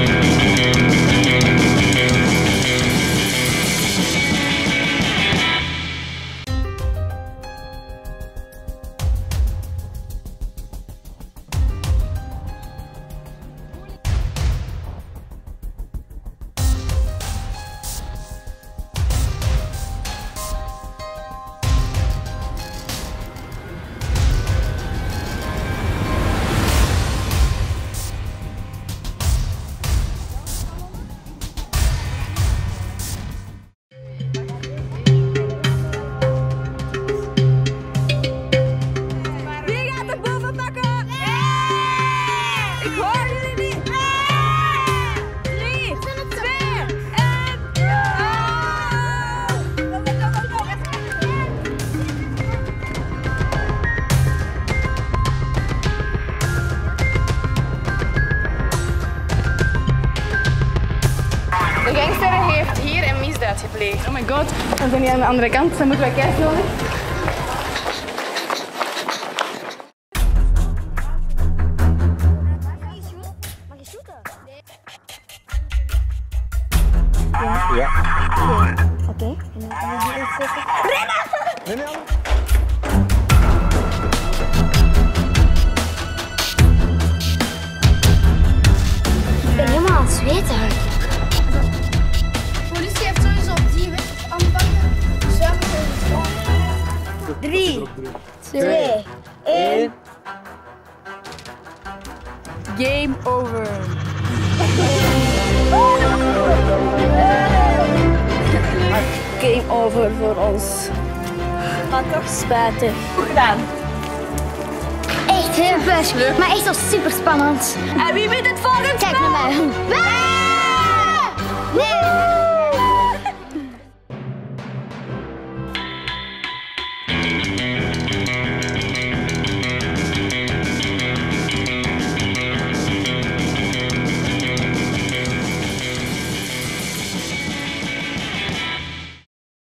De gangster heeft hier een misdaad gepleegd. Oh my god, we zijn hier aan de andere kant, dan moeten we kijken. Mag je shooten? Ja. Oké. Rennen! Ik ben helemaal aan het zweten. De politie heeft sowieso die weg aanpakken. Zwemmen. 3, 2, 1. Game over. Game over voor ons. Wat toch? Spijtig. Goed gedaan. Echt super. Maar echt wel super spannend. En wie wint het volgende?